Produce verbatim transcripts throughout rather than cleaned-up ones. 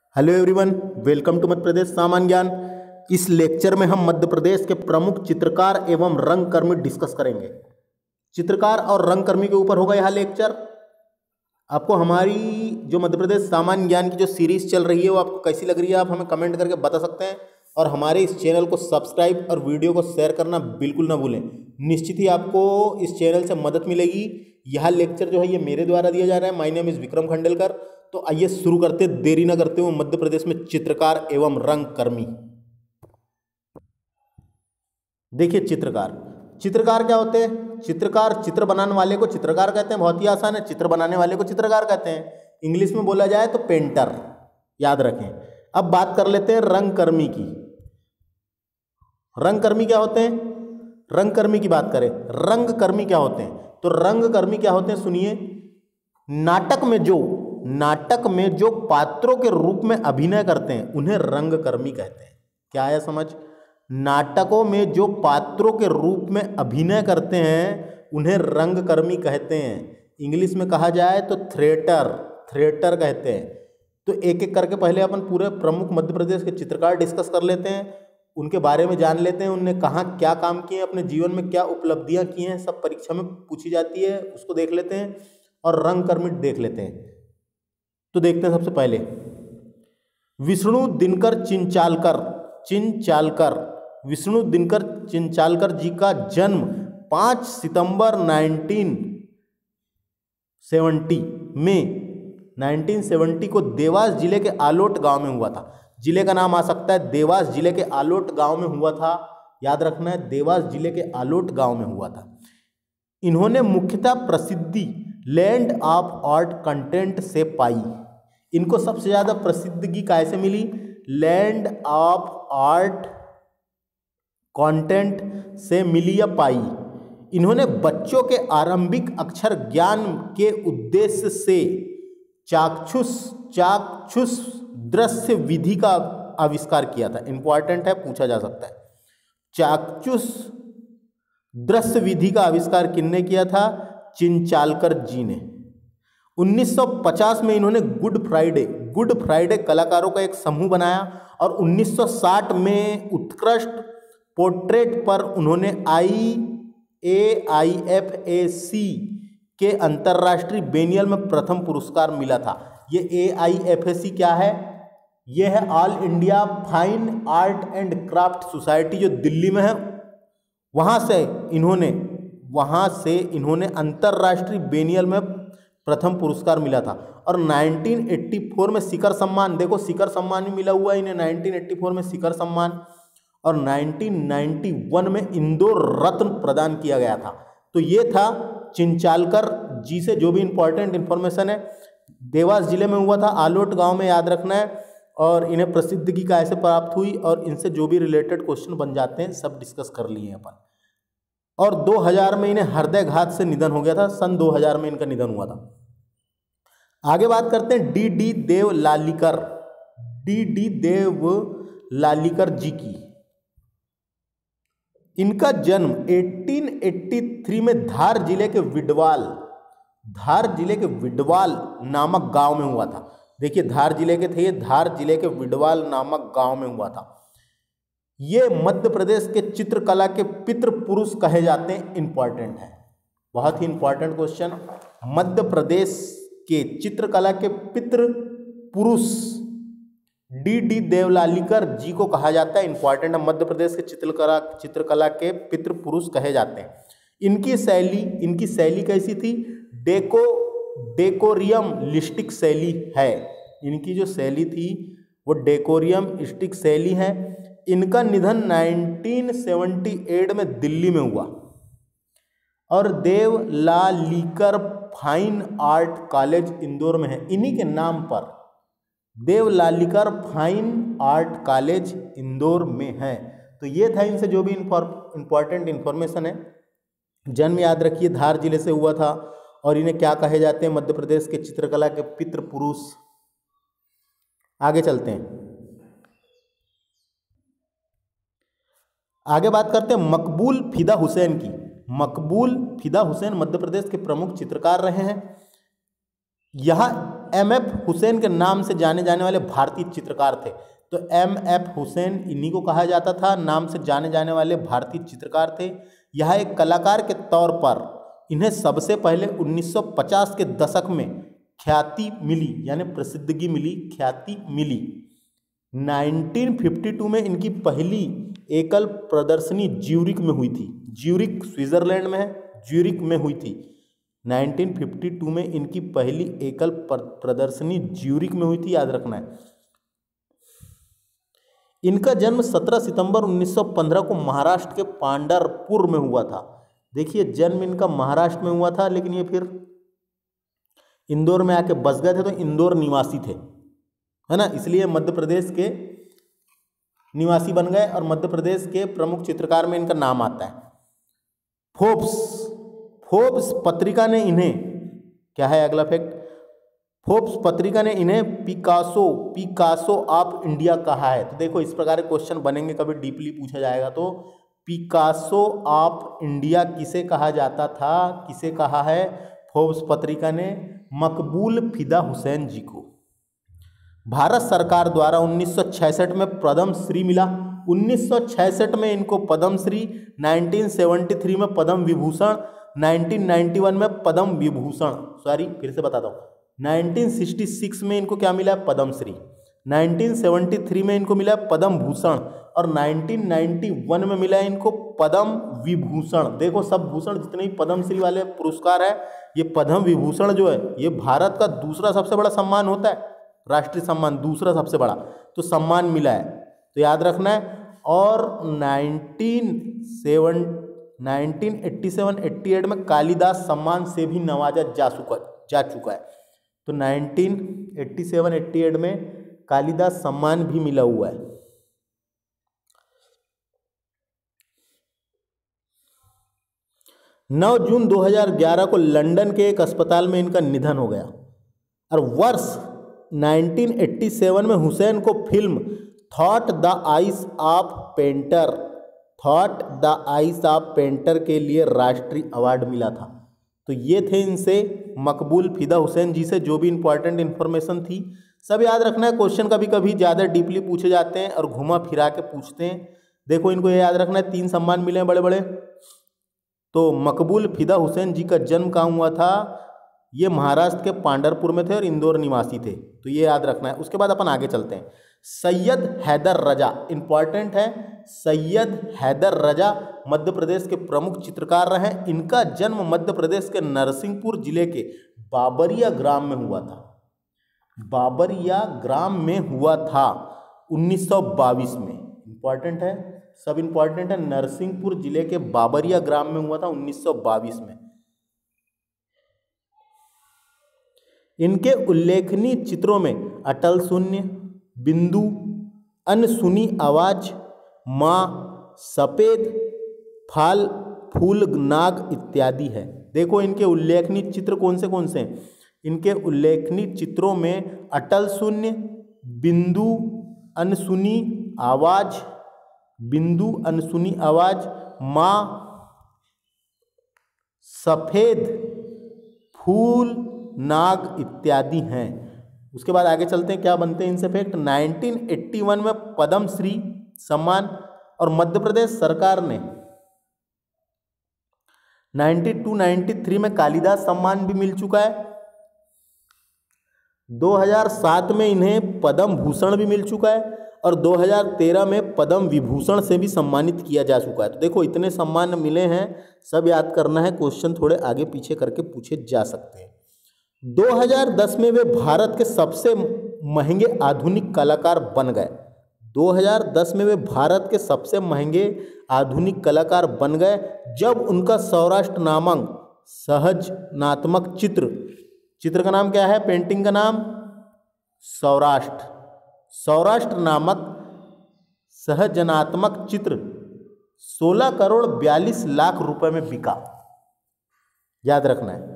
Hello everyone, welcome to Madhya Pradesh सामान्य ज्ञान। इस लेक्चर में हम मध्य प्रदेश के प्रमुख चित्रकार एवं रंगकर्मी डिस्कस करेंगे। चित्रकार और रंगकर्मी के ऊपर होगा यह लेक्चर। आपको हमारी जो मध्य प्रदेश सामान्य ज्ञान की जो सीरीज चल रही है वो आपको कैसी लग रही है, आप हमें कमेंट करके बता सकते हैं। और हमारे इस चैनल को सब्सक्राइब और वीडियो को शेयर करना बिल्कुल ना भूलें। निश्चित ही आपको इस चैनल से मदद मिलेगी। यह लेक्चर जो है ये मेरे द्वारा दिया जा रहा है। My name is Vikram Khandelkar. तो आइए शुरू करते, देरी ना करते हुए। मध्य प्रदेश में चित्रकार एवं रंगकर्मी। देखिए, चित्रकार चित्रकार क्या होते हैं? चित्रकार चित्र बनाने वाले को चित्रकार कहते हैं। बहुत ही आसान है, चित्र बनाने वाले को चित्रकार कहते हैं। इंग्लिश में बोला जाए तो पेंटर, याद रखें। अब बात कर लेते हैं रंगकर्मी की। रंगकर्मी क्या होते हैं? रंगकर्मी की बात करें, रंगकर्मी क्या होते हैं? तो रंगकर्मी क्या होते हैं, सुनिए। नाटक में जो नाटक में जो पात्रों के रूप में अभिनय करते हैं उन्हें रंगकर्मी कहते हैं। क्या आया समझ? नाटकों में जो पात्रों के रूप में अभिनय करते हैं उन्हें रंगकर्मी कहते हैं। इंग्लिश में कहा जाए तो थिएटर थिएटर कहते हैं। तो एक एक करके पहले अपन पूरे प्रमुख मध्य प्रदेश के चित्रकार डिस्कस कर लेते हैं, उनके बारे में जान लेते हैं, उनने कहाँ क्या काम किए, अपने जीवन में क्या उपलब्धियां की हैं, सब परीक्षा में पूछी जाती है, उसको देख लेते हैं। और रंगकर्मी देख लेते हैं। तो देखते हैं सबसे पहले विष्णु दिनकर चिंचालकर चिंचालकर विष्णु दिनकर चिंचालकर जी का जन्म पाँच सितंबर नाइनटीन सेवेंटी में नाइनटीन सेवेंटी को देवास जिले के आलोट गांव में हुआ था। जिले का नाम आ सकता है, देवास जिले के आलोट गांव में हुआ था। याद रखना है, देवास जिले के आलोट गांव में हुआ था। इन्होंने मुख्यतः प्रसिद्धि लैंड ऑफ आर्ट कंटेंट से पाई। इनको सबसे ज्यादा प्रसिद्धि कैसे मिली? लैंड ऑफ आर्ट कंटेंट से मिली या पाई। इन्होंने बच्चों के आरंभिक अक्षर ज्ञान के उद्देश्य से चाक्षुष चाक्षुष दृश्य विधि का आविष्कार किया था। इंपॉर्टेंट है, पूछा जा सकता है। चाक्षुष दृश्य विधि का आविष्कार किसने किया था? चिंचालकर जी ने। उन्नीस सौ पचास में इन्होंने गुड फ्राइडे गुड फ्राइडे कलाकारों का एक समूह बनाया और उन्नीस सौ साठ में उत्कृष्ट पोर्ट्रेट पर उन्होंने आई ए आई एफ ए सी के अंतर्राष्ट्रीय बेनियल में प्रथम पुरस्कार मिला था। ये ए आई एफ ए सी क्या है? ये है All India Fine Art and Craft Society, जो दिल्ली में है। वहाँ से इन्होंने वहाँ से इन्होंने अंतर्राष्ट्रीय बेनियल में प्रथम पुरस्कार मिला था। और नाइनटीन एटी फोर में शिखर सम्मान, देखो शिखर सम्मान भी मिला हुआ है इन्हें नाइनटीन एटी फोर में शिखर सम्मान। और नाइनटीन नाइंटी वन में इंदौर रत्न प्रदान किया गया था। तो ये था चिंचालकर जी से जो भी इंपॉर्टेंट इंफॉर्मेशन है। देवास जिले में हुआ था, आलोट गांव में, याद रखना है। और इन्हें प्रसिद्धि कैसे प्राप्त हुई और इनसे जो भी रिलेटेड क्वेश्चन बन जाते हैं सब डिस्कस कर लिए अपन। और दो हज़ार में इन्हें हृदयघात से निधन हो गया था। सन दो हज़ार में इनका निधन हुआ था। आगे बात करते हैं D D Devlalikar D D Devlalikar ji की। इनका जन्म अठारह सौ तिरासी में धार जिले के विडवाल धार जिले के विडवाल नामक गांव में हुआ था। देखिए, धार जिले के थे ये, धार जिले के विडवाल नामक गांव में हुआ था। ये मध्य प्रदेश के चित्रकला के पितृ पुरुष कहे जाते हैं। इंपॉर्टेंट है, बहुत ही इंपॉर्टेंट क्वेश्चन। मध्य प्रदेश के चित्रकला के पितृ पुरुष डी डी देवलालीकर जी को कहा जाता है। इंपॉर्टेंट है, मध्य प्रदेश के चित्रकला चित्रकला के पितृ पुरुष कहे जाते हैं। इनकी शैली इनकी शैली कैसी थी? डेको डेकोरियम लिस्टिक शैली है। इनकी जो शैली थी वो डेकोरियम स्टिक शैली है। इनका निधन नाइनटीन सेवेंटी एट में दिल्ली में हुआ। और Devlalikar fine art college Indore में है। इन्हीं के नाम पर Devlalikar fine art college Indore में है। तो ये था इनसे जो भी इंपॉर्टेंट इंफॉर्मेशन है। जन्म याद रखिए, धार जिले से हुआ था। और इन्हें क्या कहे जाते हैं? मध्य प्रदेश के चित्रकला के पितृ पुरुष। आगे चलते हैं, आगे बात करते हैं मकबूल फिदा हुसैन की। मकबूल फिदा हुसैन मध्य प्रदेश के प्रमुख चित्रकार रहे हैं। यह एम एफ हुसैन के नाम से जाने जाने वाले भारतीय चित्रकार थे। तो एम एफ हुसैन इन्हीं को कहा जाता था, नाम से जाने जाने वाले भारतीय चित्रकार थे। यह एक कलाकार के तौर पर इन्हें सबसे पहले उन्नीस सौ पचास के दशक में ख्याति मिली, यानी प्रसिद्धि मिली, ख्याति मिली। उन्नीस सौ बावन में इनकी पहली एकल प्रदर्शनी ज्यूरिक में हुई थी। ज्यूरिक स्विट्जरलैंड में है, ज्यूरिक में हुई थी। उन्नीस सौ बावन में इनकी पहली एकल प्रदर्शनी ज्यूरिक में हुई थी, याद रखना है। इनका जन्म सत्रह सितंबर उन्नीस सौ पंद्रह को महाराष्ट्र के पांढरपुर में हुआ था। देखिए, जन्म इनका महाराष्ट्र में हुआ था, लेकिन ये फिर इंदौर में आके बस गए थे, तो इंदौर निवासी थे, है ना, इसलिए मध्य प्रदेश के निवासी बन गए और मध्य प्रदेश के प्रमुख चित्रकार में इनका नाम आता है। फोर्ब्स फोर्ब्स पत्रिका ने इन्हें, क्या है अगला फैक्ट, फोर्ब्स पत्रिका ने इन्हें पिकासो पिकासो ऑफ इंडिया कहा है। तो देखो, इस प्रकार के क्वेश्चन बनेंगे, कभी डीपली पूछा जाएगा तो पिकासो ऑफ इंडिया किसे कहा जाता था, किसे कहा है फोर्ब्स पत्रिका ने, मकबूल फिदा हुसैन जी को। भारत सरकार द्वारा उन्नीस सौ छियासठ में पद्म श्री मिला। उन्नीस सौ छियासठ में इनको पद्म श्री, उन्नीस सौ तिहत्तर में पद्म विभूषण, उन्नीस सौ इक्यानवे में पद्म विभूषण, सॉरी फिर से बताता हूँ, उन्नीस सौ छियासठ में इनको क्या मिला, पद्म श्री। उन्नीस सौ तिहत्तर में इनको मिला पद्म भूषण और उन्नीस सौ इक्यानवे में मिला इनको पद्म विभूषण। देखो, सब भूषण जितने भी पद्म श्री वाले पुरस्कार है, ये पद्म विभूषण जो है ये भारत का दूसरा सबसे बड़ा सम्मान होता है, राष्ट्रीय सम्मान दूसरा सबसे बड़ा, तो सम्मान मिला है, तो याद रखना है। और उन्नीस सौ अट्ठासी में कालिदास सम्मान से भी नवाजा जा चुका जा चुका है। तो उन्नीस सौ सत्तासी अट्ठासी में कालिदास सम्मान भी मिला हुआ है। नौ जून दो हज़ार ग्यारह को लंदन के एक अस्पताल में इनका निधन हो गया। और वर्ष उन्नीस सौ सत्तासी में हुसैन को film through the eyes of painter through the eyes of painter के लिए राष्ट्रीय अवार्ड मिला था। तो ये थे इनसे मकबूल फिदा हुसैन जी से जो भी इंपॉर्टेंट इन्फॉर्मेशन थी, सब याद रखना है। क्वेश्चन कभी कभी ज़्यादा डीपली पूछे जाते हैं और घुमा फिरा के पूछते हैं। देखो, इनको ये याद रखना है, तीन सम्मान मिले हैं बड़े बड़े। तो मकबूल फिदा हुसैन जी का जन्म कहाँ हुआ था, ये महाराष्ट्र के पांढरपुर में थे और इंदौर निवासी थे, तो ये याद रखना है। उसके बाद अपन आगे चलते हैं। सैयद हैदर रजा इंपॉर्टेंट है। सैयद हैदर रजा मध्य प्रदेश के प्रमुख चित्रकार रहे। इनका जन्म मध्य प्रदेश के नरसिंहपुर जिले के बाबरिया ग्राम में हुआ था। बाबरिया ग्राम में हुआ था उन्नीस सौ बाईस में। इंपॉर्टेंट है, सब इंपॉर्टेंट है। नरसिंहपुर जिले के बाबरिया ग्राम में हुआ था उन्नीस सौ बाईस में। इनके उल्लेखनीय चित्रों में अटल शून्य, बिंदु, अनसुनी आवाज, माँ, सफेद फाल फूल नाग इत्यादि है। देखो, इनके उल्लेखनीय चित्र कौन से कौन से हैं। इनके उल्लेखनीय चित्रों में अटल शून्य, बिंदु, अनसुनी आवाज, बिंदु अनसुनी आवाज, माँ, सफेद फूल नाग इत्यादि हैं। उसके बाद आगे चलते हैं, क्या बनते हैं इनसे फैक्ट। उन्नीस सौ इक्यासी में पद्मश्री सम्मान और मध्य प्रदेश सरकार ने बानवे तिरानवे में कालिदास सम्मान भी मिल चुका है। दो हज़ार सात में इन्हें पद्म भूषण भी मिल चुका है और दो हज़ार तेरह में पद्म विभूषण से भी सम्मानित किया जा चुका है। तो देखो, इतने सम्मान मिले हैं, सब याद करना है। क्वेश्चन थोड़े आगे पीछे करके पूछे जा सकते हैं। दो हज़ार दस में वे भारत के सबसे महंगे आधुनिक कलाकार बन गए। दो हज़ार दस में वे भारत के सबसे महंगे आधुनिक कलाकार बन गए जब उनका सौराष्ट्र नामक सहजनात्मक चित्र चित्र का नाम क्या है, पेंटिंग का नाम सौराष्ट्र सौराष्ट्र नामक सहजनात्मक चित्र सोलह करोड़ बयालीस लाख रुपए में बिका। याद रखना है।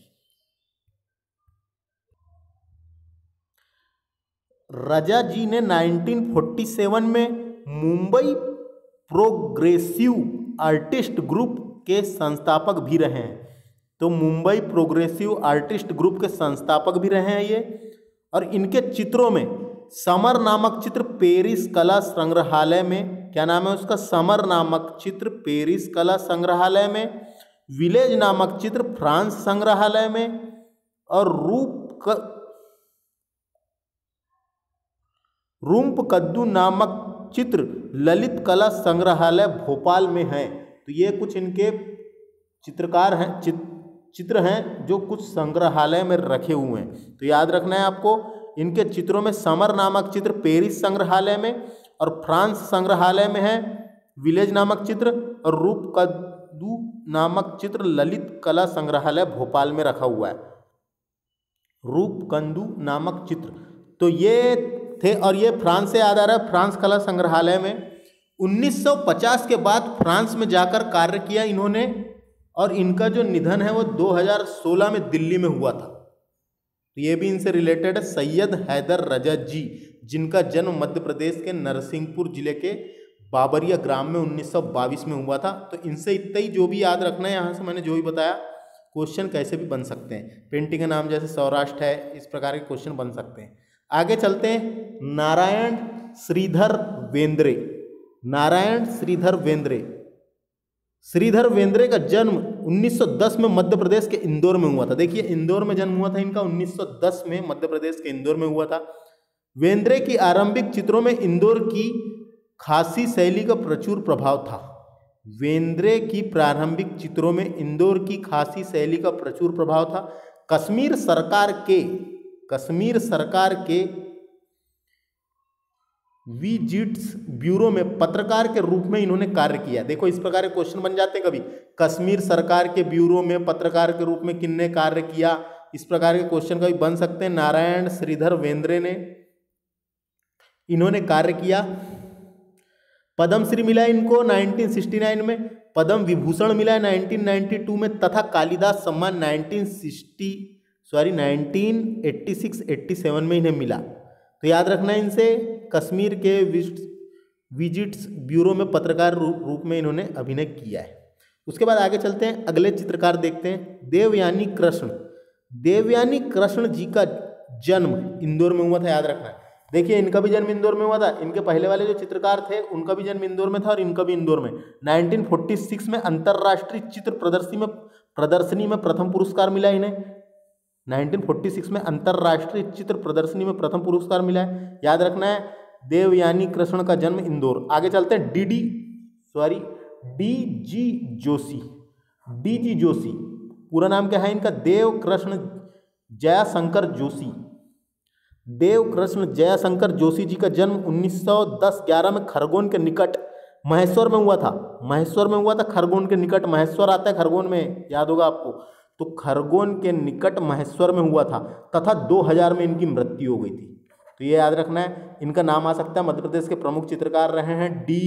रजा जी ने उन्नीस सौ सैंतालीस में मुंबई प्रोग्रेसिव आर्टिस्ट ग्रुप के संस्थापक भी रहे हैं। तो मुंबई प्रोग्रेसिव आर्टिस्ट ग्रुप के संस्थापक भी रहे हैं ये। और इनके चित्रों में समर नामक चित्र पेरिस कला संग्रहालय में, क्या नाम है उसका, समर नामक चित्र पेरिस कला संग्रहालय में, विलेज नामक चित्र फ्रांस संग्रहालय में, और रूप क... रूप कद्दू नामक चित्र ललित कला संग्रहालय भोपाल में है। तो ये कुछ इनके चित्रकार हैं, चित्र चित्र हैं जो कुछ संग्रहालय में रखे हुए हैं। तो याद रखना है आपको, इनके चित्रों में समर नामक चित्र पेरिस संग्रहालय में और फ्रांस संग्रहालय में है, विलेज नामक चित्र, और रूपकद्दू नामक चित्र ललित कला संग्रहालय भोपाल में रखा हुआ है। रूपकद्दू नामक चित्र, तो ये थे। और ये फ्रांस से याद आ रहा है, फ्रांस कला संग्रहालय में उन्नीस सौ पचास के बाद फ्रांस में जाकर कार्य किया इन्होंने, और इनका जो निधन है वो दो हज़ार सोलह में दिल्ली में हुआ था। तो ये भी इनसे रिलेटेड है। सैयद हैदर रजा जी, जिनका जन्म मध्य प्रदेश के नरसिंहपुर जिले के बाबरिया ग्राम में उन्नीस सौ बाईस में हुआ था। तो इनसे इतना ही जो भी याद रखना है, यहाँ से मैंने जो भी बताया, क्वेश्चन कैसे भी बन सकते हैं। पेंटिंग का नाम जैसे सौराष्ट्र है, इस प्रकार के क्वेश्चन बन सकते हैं। आगे चलते हैं। नारायण श्रीधर बेंद्रे, नारायण श्रीधर बेंद्रे, श्रीधर बेंद्रे का जन्म उन्नीस सौ दस में मध्य प्रदेश के इंदौर में हुआ था। देखिए, इंदौर में जन्म हुआ था इनका, उन्नीस सौ दस में मध्य प्रदेश के इंदौर में हुआ था। बेंद्रे की आरंभिक चित्रों में इंदौर की खासी शैली का प्रचुर प्रभाव था। बेंद्रे की प्रारंभिक चित्रों में इंदौर की खासी शैली का प्रचुर प्रभाव था। कश्मीर सरकार के कश्मीर सरकार के विजिट्स ब्यूरो में पत्रकार के रूप में इन्होंने कार्य किया। देखो, इस प्रकार के क्वेश्चन बन जाते हैं कभी, कश्मीर सरकार के ब्यूरो में पत्रकार के रूप में किसने कार्य किया, इस प्रकार के क्वेश्चन कभी बन सकते हैं। नारायण श्रीधर बेंद्रे ने इन्होंने कार्य किया। पद्मश्री मिला इनको उन्नीस सौ उनहत्तर में, पद्म विभूषण मिला है उन्नीस सौ बानवे में, तथा कालिदास सम्मान उन्नीस सौ साठ सॉरी उन्नीस सौ छियासी सत्तासी में इन्हें मिला। तो याद रखना है इनसे, कश्मीर के विजिट्स ब्यूरो में पत्रकार रूप में इन्होंने अभिनय किया है। उसके बाद आगे चलते हैं, अगले चित्रकार देखते हैं। देवयानी कृष्ण, देवयानी कृष्ण जी का जन्म इंदौर में हुआ था, याद रखना है। देखिए, इनका भी जन्म इंदौर में हुआ था। इनके पहले वाले जो चित्रकार थे उनका भी जन्म इंदौर में था और इनका भी इंदौर में। उन्नीस सौ छियालीस में अंतर्राष्ट्रीय चित्र प्रदर्शनी में प्रदर्शनी में प्रथम पुरस्कार मिला इन्हें। उन्नीस सौ छियालीस में अंतर्राष्ट्रीय चित्र प्रदर्शनी में प्रथम पुरस्कार मिला है, याद रखना है। देवयानी कृष्ण का जन्म इंदौर। आगे चलते हैं। D D sorry D G Joshi, D G Joshi पूरा नाम क्या है इनका? देव कृष्ण जयाशंकर जोशी। देव कृष्ण जयाशंकर जोशी जी का जन्म उन्नीस सौ दस ग्यारह में खरगोन के निकट महेश्वर में हुआ था। महेश्वर में हुआ था, खरगोन के निकट महेश्वर आता है खरगोन में, याद होगा आपको। तो खरगोन के निकट महेश्वर में हुआ था तथा दो हज़ार में इनकी मृत्यु हो गई थी। तो ये याद रखना है। इनका नाम आ सकता है, मध्य प्रदेश के प्रमुख चित्रकार रहे हैं। डी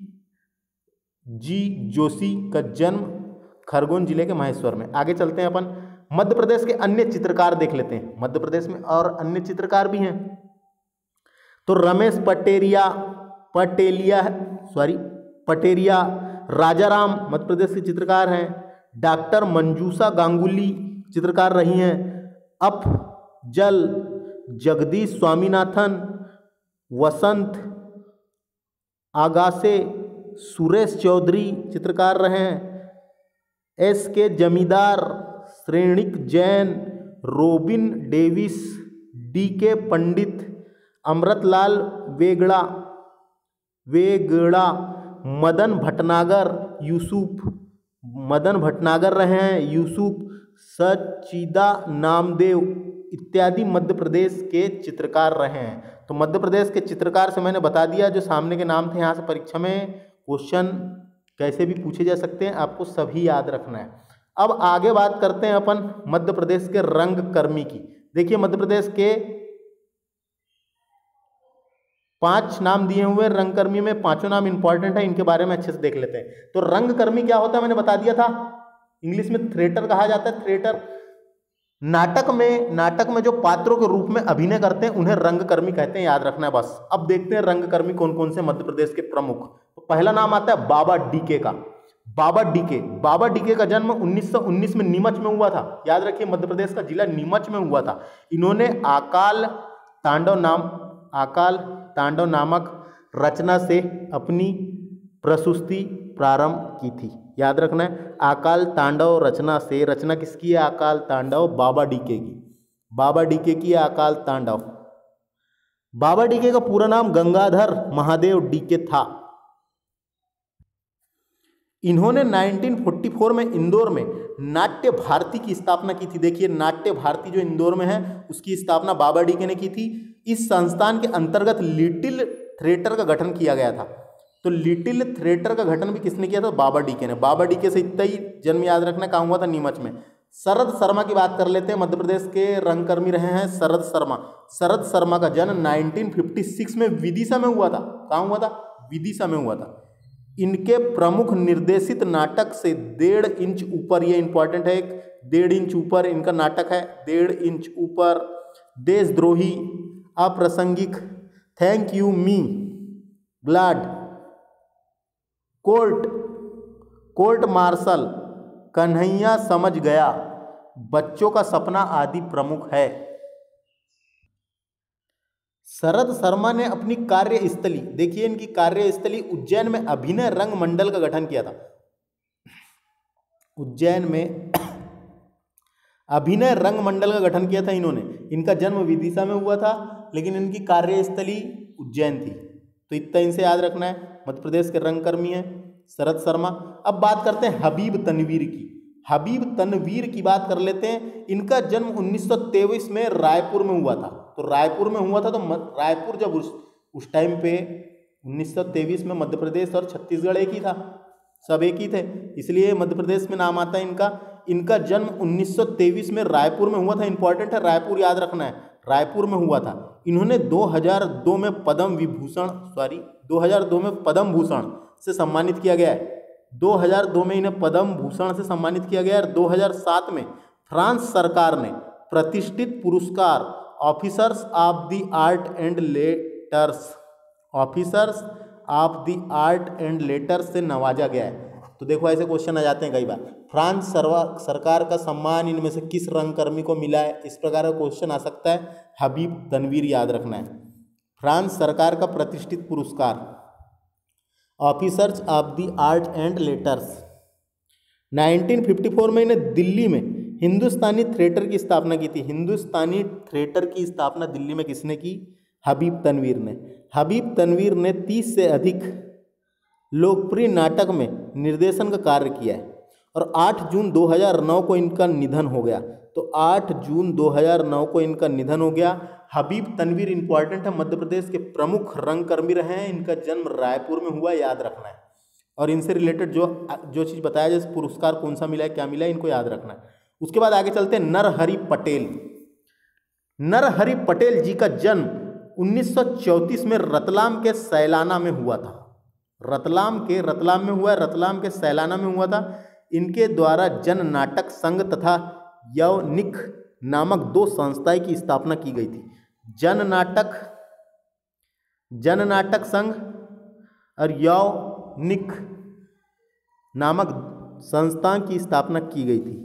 जी जोशी का जन्म खरगोन जिले के महेश्वर में। आगे चलते हैं अपन, मध्य प्रदेश के अन्य चित्रकार देख लेते हैं। मध्य प्रदेश में और अन्य चित्रकार भी हैं। तो रमेश पटेरिया पटेलिया सॉरी पटेरिया राजाराम मध्य प्रदेश के चित्रकार हैं। डॉक्टर मंजूषा गांगुली चित्रकार रही हैं। अफजल जगदीश स्वामीनाथन, वसंत आगासे, सुरेश चौधरी चित्रकार रहे हैं। S K Zamindar, Shrenik Jain, Robin Davis, D K Pandit, Amritlal वेगड़ा वेगड़ा Madan Bhatnagar, Yusuf Madan Bhatnagar रहे हैं। यूसुफ सचिदा नामदेव इत्यादि मध्य प्रदेश के चित्रकार रहे हैं। तो मध्य प्रदेश के चित्रकार से मैंने बता दिया, जो सामने के नाम थे। यहाँ से परीक्षा में क्वेश्चन कैसे भी पूछे जा सकते हैं, आपको सभी याद रखना है। अब आगे बात करते हैं अपन मध्य प्रदेश के रंगकर्मी की। देखिए, मध्य प्रदेश के पांच नाम दिए हुए हैं रंगकर्मी में, पांचों नाम इंपॉर्टेंट है, इनके बारे में अच्छे से देख लेते हैं। तो रंगकर्मी क्या होता है मैंने बता दिया था, इंग्लिश में थिएटर कहा जाता है। थिएटर नाटक में नाटक में जो पात्रों के रूप में अभिनय करते हैं उन्हें रंगकर्मी कहते हैं, याद रखना है बस। अब देखते हैं रंगकर्मी कौन कौन से मध्य प्रदेश के प्रमुख। तो पहला नाम आता है बाबा डीके का। बाबा डीके, बाबा डीके का जन्म उन्नीस सौ उन्नीस में नीमच में हुआ था। याद रखिए मध्य प्रदेश का जिला नीमच में हुआ था। इन्होंने आकाल तांडव नाम आकाल तांडव नामक रचना से अपनी प्रस्तुति प्रारंभ की थी। याद रखना है, आकाल तांडव रचना से, रचना किसकी है? आकाल तांडव बाबा डीके की, बाबा डीके की आकाल तांडव। बाबा डीके का पूरा नाम गंगाधर महादेव डीके था। इन्होंने उन्नीस सौ चौवालीस में इंदौर में नाट्य भारती की स्थापना की थी। देखिए नाट्य भारती जो इंदौर में है उसकी स्थापना बाबा डीके ने की थी। इस संस्थान के अंतर्गत लिटिल थिएटर का गठन किया गया था। तो लिटिल थिएटर का गठन भी किसने किया था? बाबा डीके ने। बाबा डीके से इतना ही जन्म याद रखना, कहाँ हुआ था? नीमच में। शरद शर्मा की बात कर लेते हैं, मध्य प्रदेश के रंगकर्मी रहे हैं शरद शर्मा। शरद शर्मा का जन्म उन्नीस सौ छप्पन में विदिशा में हुआ था। कहाँ हुआ था? विदिशा में हुआ था। इनके प्रमुख निर्देशित नाटक से डेढ़ इंच ऊपर, ये इंपॉर्टेंट है, एक डेढ़ इंच ऊपर इनका नाटक है, डेढ़ इंच ऊपर, देशद्रोही, अप्रासंगिक, thank you me, glad, court court martial, Kanhaiya समझ गया, बच्चों का सपना आदि प्रमुख है। शरद शर्मा ने अपनी कार्यस्थली, देखिए इनकी कार्यस्थली उज्जैन में अभिनय रंग मंडल का गठन किया था। उज्जैन में अभिनय रंग मंडल का गठन किया था इन्होंने। इनका जन्म विदिशा में हुआ था लेकिन इनकी कार्यस्थली उज्जैन थी। तो इतना इनसे याद रखना है। मध्य प्रदेश के रंगकर्मी हैं शरद शर्मा। अब बात करते हैं हबीब तनवीर की। हबीब तनवीर की बात कर लेते हैं। इनका जन्म उन्नीस सौ तेईस में रायपुर में हुआ था। तो रायपुर में हुआ था, तो रायपुर जब उस उस टाइम पे उन्नीस सौ तेईस में मध्य प्रदेश और छत्तीसगढ़ एक ही था, सब एक ही थे, इसलिए मध्य प्रदेश में नाम आता है इनका। इनका जन्म उन्नीस सौ तेईस में रायपुर में हुआ था। इंपॉर्टेंट है, रायपुर याद रखना है, रायपुर में हुआ था। इन्होंने दो हज़ार दो में पद्म विभूषण सॉरी दो हज़ार दो में पद्म भूषण से सम्मानित किया गया है। दो हज़ार दो में इन्हें पद्म भूषण से सम्मानित किया गया है। दो हज़ार सात में फ्रांस सरकार ने प्रतिष्ठित पुरस्कार Officers of the Art and Letters Officers of the Art and Letters से नवाजा गया है। तो देखो ऐसे क्वेश्चन आ जाते हैं कई बार। फ्रांस सरकार का सम्मान इनमें से किस रंगकर्मी को मिला है? इस प्रकार का क्वेश्चन आ सकता है। हबीब तनवीर याद रखना है। फ्रांस सरकार का प्रतिष्ठित पुरस्कार Officers of the Art and Letters. उन्नीस सौ चौवन में इन्हें दिल्ली में हिंदुस्तानी थिएटर की स्थापना की थी। हिंदुस्तानी थिएटर की स्थापना दिल्ली में किसने की? हबीब तनवीर ने। हबीब तनवीर ने तीस से अधिक लोकप्रिय नाटक में निर्देशन का कार्य किया है और आठ जून दो हज़ार नौ को इनका निधन हो गया। तो आठ जून दो हज़ार नौ को इनका निधन हो गया। हबीब तनवीर इंपॉर्टेंट है, मध्य प्रदेश के प्रमुख रंगकर्मी रहे हैं। इनका जन्म रायपुर में हुआ, याद रखना है। और इनसे रिलेटेड जो जो चीज़ बताया, जैसे पुरस्कार कौन सा मिला है, क्या मिला है, इनको याद रखना है। उसके बाद आगे चलते हैं नरहरि पटेल। नरहरि पटेल जी का जन्म उन्नीस सौ चौंतीस में रतलाम के सैलाना में हुआ था। रतलाम के रतलाम में हुआ है, रतलाम के सैलाना में हुआ था। इनके द्वारा जन नाटक संघ तथा यवनिक नामक दो संस्थाएं की स्थापना की गई थी। जन नाटक जन नाटक संघ और यवनिक नामक संस्था की स्थापना की गई थी।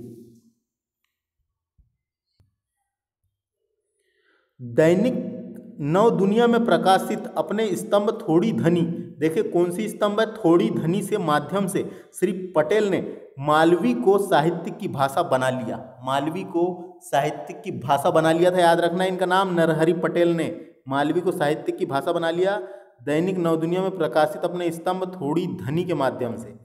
दैनिक नव दुनिया में प्रकाशित अपने स्तंभ थोड़ी धनी, देखिए कौन सी स्तंभ है? थोड़ी धनी से माध्यम से श्री पटेल ने मालवी को साहित्य की भाषा बना लिया। मालवी को साहित्य की भाषा बना लिया था, याद रखना है। इनका नाम नरहरि पटेल ने मालवी को साहित्य की भाषा बना लिया दैनिक नव दुनिया में प्रकाशित अपने स्तंभ थोड़ी धनी के माध्यम से।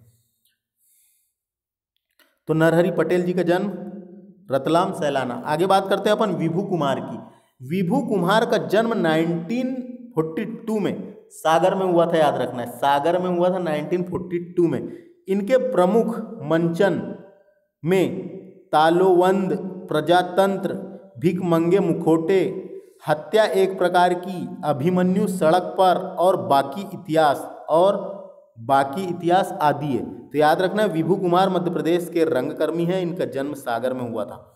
तो नरहरि पटेल जी का जन्म रतलाम सैलाना। आगे बात करते हैं अपन विभू कुमार की। विभू कुमार का जन्म उन्नीस सौ बयालीस में सागर में हुआ था, याद रखना है, सागर में हुआ था उन्नीस सौ बयालीस में। इनके प्रमुख मंचन में तालोवंद, प्रजातंत्र, भिकमंगे मुखोटे, हत्या एक प्रकार की, अभिमन्यु सड़क पर और बाकी इतिहास और बाकी इतिहास आदि है। तो याद रखना है विभू कुमार मध्य प्रदेश के रंगकर्मी हैं। इनका जन्म सागर में हुआ था।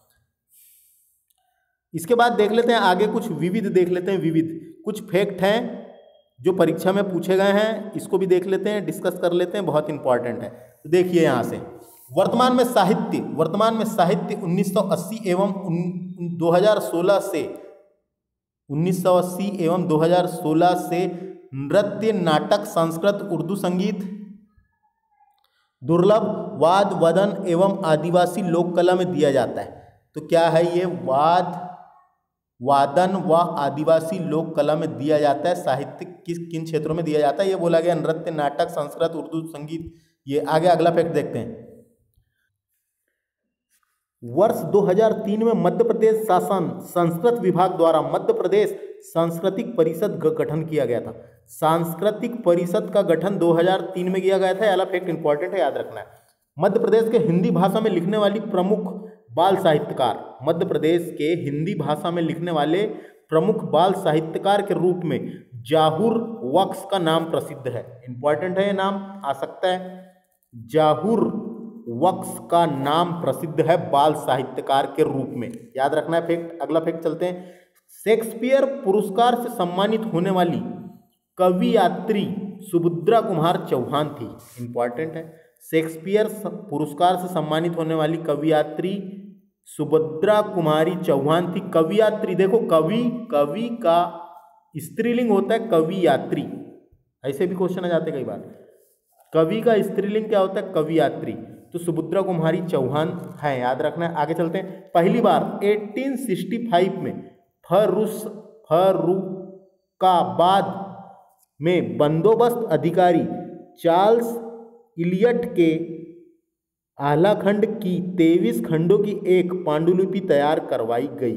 इसके बाद देख लेते हैं आगे कुछ विविध देख लेते हैं विविध कुछ फैक्ट हैं जो परीक्षा में पूछे गए हैं, इसको भी देख लेते हैं, डिस्कस कर लेते हैं, बहुत इंपॉर्टेंट है। तो देखिए यहाँ से वर्तमान में साहित्य वर्तमान में साहित्य उन्नीस सौ अस्सी एवं दो हज़ार सोलह से उन्नीस सौ अस्सी एवं दो हज़ार सोलह से नृत्य, नाटक, संस्कृत, उर्दू संगीत, दुर्लभ, वाद, वदन एवं आदिवासी लोक कला में दिया जाता है। तो क्या है ये? वाद, वादन व आदिवासी लोक कला में दिया जाता है। साहित्य किस किन क्षेत्रों में दिया जाता है ये बोला गया? नृत्य, नाटक, संस्कृत, उर्दू संगीत। ये आगे अगला फैक्ट देखते हैं। वर्ष दो हज़ार तीन में मध्य प्रदेश शासन संस्कृत विभाग द्वारा मध्य प्रदेश सांस्कृतिक परिषद का गठन किया गया था। सांस्कृतिक परिषद का गठन दो हज़ार तीन में किया गया था। अगला फैक्ट इंपॉर्टेंट है, याद रखना है। मध्य प्रदेश के हिंदी भाषा में लिखने वाली प्रमुख बाल साहित्यकार मध्य प्रदेश के हिंदी भाषा में लिखने वाले प्रमुख बाल साहित्यकार के रूप में जाहुर वक्स का नाम प्रसिद्ध है। इंपॉर्टेंट है, ये नाम आ सकता है। जाहुर वक्स का नाम प्रसिद्ध है बाल साहित्यकार के रूप में, याद रखना है फैक्ट। अगला फैक्ट चलते हैं। शेक्सपियर पुरस्कार से सम्मानित होने वाली कवियात्री सुभद्रा कुमार चौहान थी। इंपॉर्टेंट है, शेक्सपियर पुरस्कार से सम्मानित होने वाली कवियात्री सुभद्रा कुमारी चौहान थी। कवियात्री, देखो कवि कवि का स्त्रीलिंग होता है कवियात्री, ऐसे भी क्वेश्चन आ जाते कई बार। कवि का स्त्रीलिंग क्या होता है? कवियात्री। तो सुभद्रा कुमारी चौहान है, याद रखना है। आगे चलते हैं। पहली बार अठारह सौ पैंसठ में फरुस फर्रुखाबाद में बंदोबस्त अधिकारी चार्ल्स इलियट के आलाखंड की तेईस खंडों की एक पांडुलिपि तैयार करवाई गई।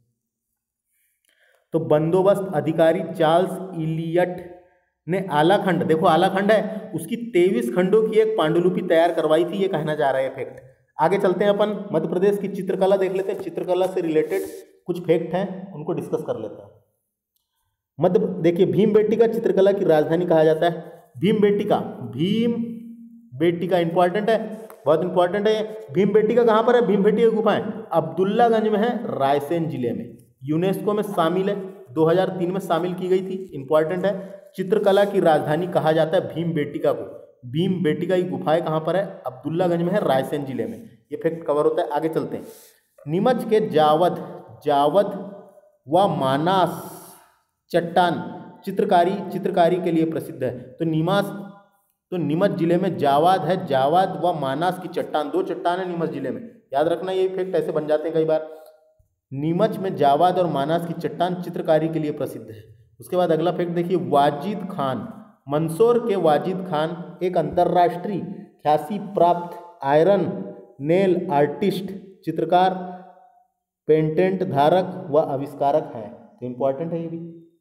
तो बंदोबस्त अधिकारी चार्ल्स इलियट ने आलाखंड, देखो आलाखंड है, उसकी तेईस खंडों की एक पांडुलिपि तैयार करवाई थी, ये कहना जा रहा है फैक्ट। आगे चलते हैं, अपन मध्य प्रदेश की चित्रकला देख लेते हैं। चित्रकला से रिलेटेड कुछ फैक्ट हैं, उनको डिस्कस कर लेते हैं। मध्य देखिए, भीम बेटिका चित्रकला की राजधानी कहा जाता है। Bhimbetka Bhimbetka important है, बहुत इंपॉर्टेंट है। भीम बेटिका कहाँ पर है? भीम बेटिका गुफाएं अब्दुल्लागंज में है, रायसेन जिले में। यूनेस्को में शामिल है, दो हज़ार तीन में शामिल की गई थी। इंपॉर्टेंट है। चित्रकला की राजधानी कहा जाता है भीम बेटिका को। भीम बेटिका की गुफाएं कहाँ पर है? अब्दुल्लागंज में है, रायसेन जिले में। ये फैक्ट कवर होता है। आगे चलते हैं। नीमच के जावद जावद व मानस चट्टान चित्रकारी चित्रकारी के लिए प्रसिद्ध है। तो नीमच तो नीमच जिले में जावाद है, जावाद व मानस की चट्टान, दो चट्टान है नीमच जिले में, याद रखना। ये फैक्ट ऐसे बन जाते हैं कई बार। नीमच में जावाद और मानस की चट्टान चित्रकारी के लिए प्रसिद्ध है। उसके बाद अगला फैक्ट देखिए, वाजिद खान मंदसौर के वाजिद खान एक अंतर्राष्ट्रीय ख्याति प्राप्त आयरन नेल आर्टिस्ट, चित्रकार, पेटेंट धारक व आविष्कारक हैं। तो इंपॉर्टेंट है ये भी।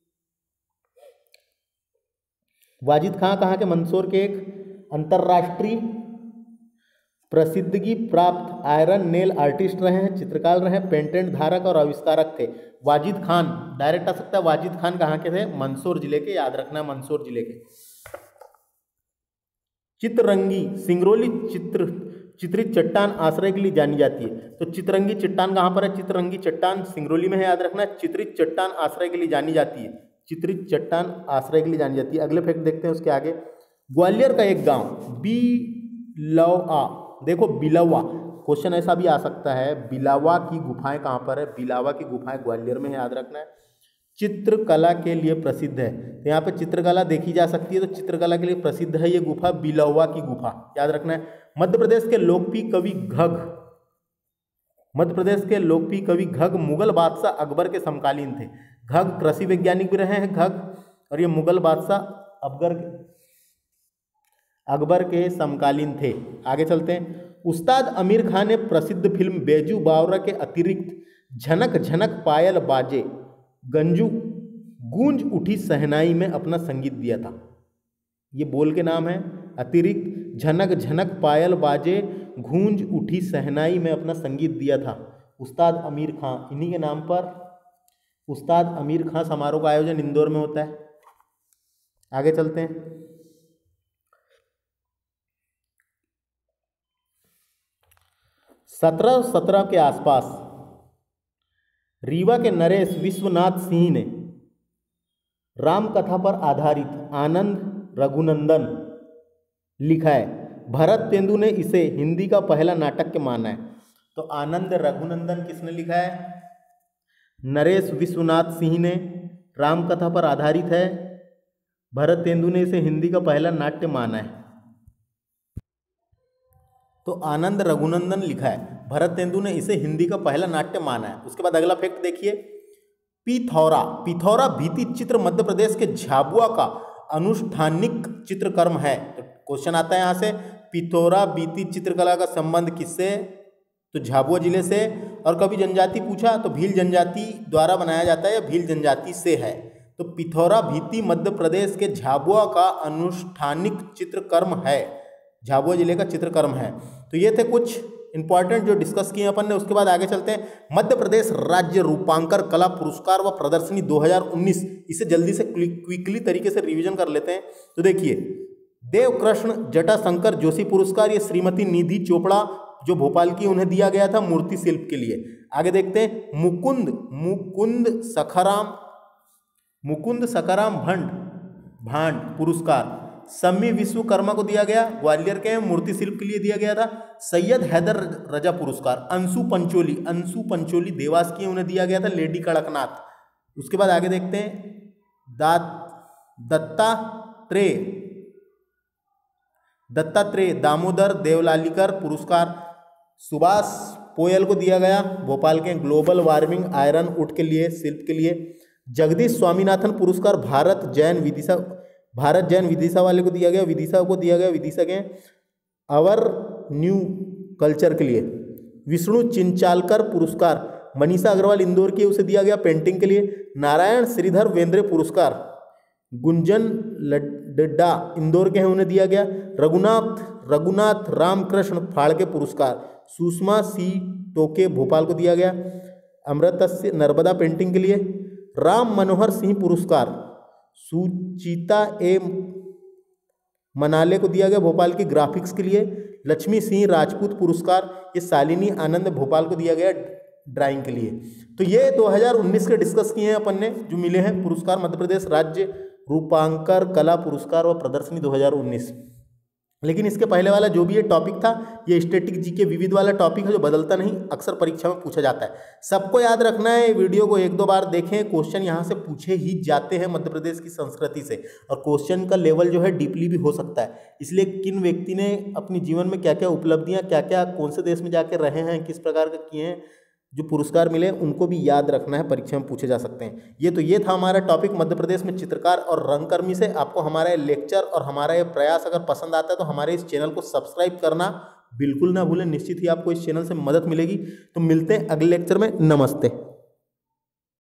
वाजिद खान कहाँ के? मंदसौर के एक अंतर्राष्ट्रीय प्रसिद्धि प्राप्त आयरन नेल आर्टिस्ट रहे हैं, चित्रकार रहे हैं, पेटेंट धारक और आविष्कारक थे। वाजिद खान डायरेक्ट आ सकता है। वाजिद खान कहाँ के थे? मंदसौर जिले के, याद रखना, मंदसौर जिले के। चित्ररंगी सिंगरौली चित्र चित्रित चट्टान आश्रय के लिए जानी जाती है। तो चित्ररंगी चट्टान कहाँ पर है? चित्ररंगी चट्टान सिंगरौली में है, याद रखना। चित्रित चट्टान आश्रय के लिए जानी जाती है, चित्रित चट्टान आश्रय के लिए जानी जाती है। अगले फैक्ट देखते हैं उसके आगे। ग्वालियर का एक गांव बिलवा, देखो बिलवा, क्वेश्चन ऐसा भी आ सकता है, बिलावा की गुफाएं कहाँ पर है? बिलावा की गुफाएं ग्वालियर में है, याद रखना है। चित्रकला के लिए प्रसिद्ध है, तो यहाँ पे चित्रकला देखी जा सकती है। तो चित्रकला के लिए प्रसिद्ध है ये गुफा, बिलवा की गुफा, याद रखना है। मध्य प्रदेश के लोकप्रिय कवि घग मध्य प्रदेश के लोकप्रिय कवि घग मुगल बादशाह अकबर के समकालीन थे। घग कृषि वैज्ञानिक भी रहे हैं घग, और ये मुगल बादशाह अकबर अकबर के समकालीन थे। आगे चलते हैं। उस्ताद आमिर खान ने प्रसिद्ध फिल्म बैजू बावरा के अतिरिक्त झनक झनक पायल बाजे गंजू गूंज उठी सहनाई में अपना संगीत दिया था। ये बोल के नाम है, अतिरिक्त झनक झनक पायल बाजे गूंज उठी सहनाई में अपना संगीत दिया था उस्ताद आमिर खान। इन्हीं के नाम पर उस्ताद आमिर खान समारोह का आयोजन इंदौर में होता है। आगे चलते हैं। सत्रह सत्रह के आसपास रीवा के नरेश विश्वनाथ सिंह ने राम कथा पर आधारित आनंद रघुनंदन लिखा है। भरतेंदु ने इसे हिंदी का पहला नाटक माना है। तो आनंद रघुनंदन किसने लिखा है? नरेश विश्वनाथ सिंह ने। रामकथा पर आधारित है। भरतेंदु ने इसे हिंदी का पहला नाट्य माना है। तो आनंद रघुनंदन लिखा है, भरतेंदु ने इसे हिंदी का पहला नाट्य माना है। उसके बाद अगला फैक्ट देखिए, पिथौरा। पिथौरा भित्ति चित्र मध्य प्रदेश के झाबुआ का अनुष्ठानिक चित्रकर्म है। तो क्वेश्चन आता है यहाँ से, पिथौरा भित्ति चित्रकला का संबंध किससे? तो झाबुआ जिले से। और कभी जनजाति पूछा तो भील जनजाति द्वारा बनाया जाता है या भील जनजाति से है। तो पिथौरा भित्ति मध्य प्रदेश के झाबुआ का अनुष्ठानिक चित्रकर्म है, झाबुआ जिले का चित्रकर्म है। तो ये थे कुछ इंपॉर्टेंट जो डिस्कस किए अपन ने। उसके बाद आगे चलते हैं, मध्य प्रदेश राज्य रूपांकर कला पुरस्कार व प्रदर्शनी दो हज़ार उन्नीस। इसे जल्दी से क्विकली तरीके से रिवीजन कर लेते हैं। तो देखिए, देवकृष्ण जटाशंकर जोशी पुरस्कार, ये श्रीमती निधि चोपड़ा जो भोपाल की, उन्हें दिया गया था मूर्ति शिल्प के लिए। आगे देखते हैं, मुकुंद मुकुंद सखाराम मुकुंद सखाराम भंड भांड पुरस्कार सम्मी विश्वकर्मा को दिया गया, ग्वालियर के मूर्ति शिल्प के लिए दिया गया था। सैयद हैदर रजा पुरस्कार अंशु पंचोली अंशु पंचोली देवास की, उन्हें दिया गया था लेडी कड़कनाथ। उसके बाद आगे देखते हैं, दात दत्तात्रेय दत्तात्रेय दामोदर देवलालीकर पुरस्कार सुभाष पोयल को दिया गया, भोपाल के ग्लोबल वार्मिंग आयरन उड के लिए शिल्प के लिए। जगदीश स्वामीनाथन पुरस्कार भारत जैन विदिशा भारत जैन विदिशा वाले को दिया गया, विदिशा को दिया गया, विदिशा के अवर न्यू कल्चर के लिए। विष्णु चिंचालकर पुरस्कार मनीषा अग्रवाल इंदौर की, उसे दिया गया पेंटिंग के लिए। नारायण श्रीधर वेंद्रे पुरस्कार गुंजन लड्डा इंदौर के हैं, उन्हें दिया गया। रघुनाथ रघुनाथ रामकृष्ण फाड़के पुरस्कार सुषमा सी टोके भोपाल को दिया गया, अमृतस्य नर्मदा पेंटिंग के लिए। राम मनोहर सिंह पुरस्कार सुचिता ए मनाले को दिया गया, भोपाल की ग्राफिक्स के लिए। लक्ष्मी सिंह राजपूत पुरस्कार ये शालिनी आनंद भोपाल को दिया गया ड्राइंग के लिए। तो ये दो हज़ार उन्नीस के डिस्कस किए हैं अपन ने, जो मिले हैं पुरस्कार मध्य प्रदेश राज्य रूपांकर कला पुरस्कार व प्रदर्शनी दो हज़ार उन्नीस। लेकिन इसके पहले वाला जो भी ये टॉपिक था, ये स्टैटिक जी के विविध वाला टॉपिक है जो बदलता नहीं, अक्सर परीक्षा में पूछा जाता है। सबको याद रखना है, वीडियो को एक दो बार देखें, क्वेश्चन यहाँ से पूछे ही जाते हैं मध्य प्रदेश की संस्कृति से, और क्वेश्चन का लेवल जो है डीपली भी हो सकता है। इसलिए किन व्यक्ति ने अपनी जीवन में क्या क्या उपलब्धियाँ, क्या क्या कौन से देश में जाकर रहे हैं, किस प्रकार के किए हैं, जो पुरस्कार मिले, उनको भी याद रखना है, परीक्षा में पूछे जा सकते हैं। ये तो ये था हमारा टॉपिक मध्य प्रदेश में चित्रकार और रंगकर्मी से। आपको हमारा लेक्चर और हमारा ये प्रयास अगर पसंद आता है तो हमारे इस चैनल को सब्सक्राइब करना बिल्कुल ना भूलें। निश्चित ही आपको इस चैनल से मदद मिलेगी। तो मिलते हैं अगले लेक्चर में। नमस्ते।